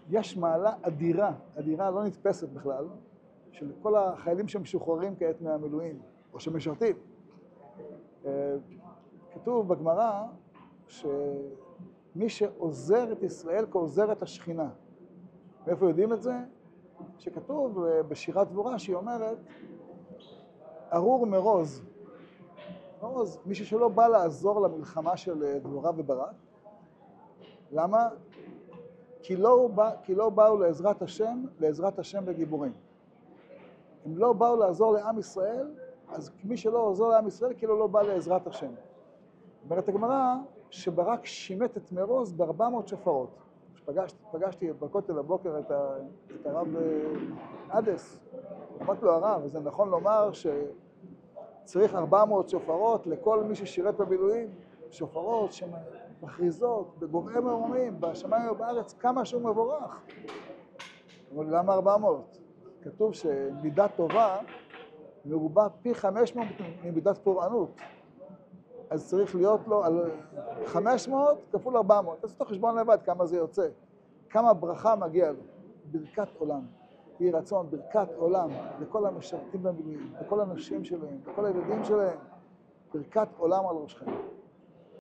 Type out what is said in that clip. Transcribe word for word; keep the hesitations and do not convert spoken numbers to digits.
יש מעלה אדירה, אדירה לא נתפסת בכלל, של כל החיילים שמשוחררים כעת מהמילואים, או שמשרתים. כתוב בגמרא שמי שעוזר את ישראל כעוזר את השכינה. ואיפה יודעים את זה? שכתוב בשירת דבורה שהיא אומרת, ארור מרוז. מרוז, מישהו שלא בא לעזור למלחמה של דבורה וברק. למה? כי לא, בא, כי לא באו לעזרת השם, לעזרת השם וגיבורים. הם לא באו לעזור לעם ישראל, אז מי שלא עוזר לעם ישראל, כאילו לא בא לעזרת השם. אומרת הגמרא שברק שימט את מרוז בארבע מאות שופרות. פגשתי, פגשתי בכותל הבוקר את, ה, את הרב אדס. אמרתי לו, הרב, זה נכון לומר שצריך ארבע מאות שופרות לכל מי ששירת במילואים, שופרות שמכריזות בגובהי מרומים, בשמיים ובארץ, כמה שהוא מבורך. אבל למה ארבע מאות? כתוב שמידה טובה מרובה פי חמש מאות ממידת פורענות. אז צריך להיות לו על חמש מאות כפול ארבע מאות. אז תוך חשבון לבד כמה זה יוצא. כמה ברכה מגיע לו. ברכת עולם. יהי רצון, ברכת עולם לכל המשרתים במילואים, לכל הנשים שלהם, לכל הילדים שלהם. ברכת עולם על ראשכם.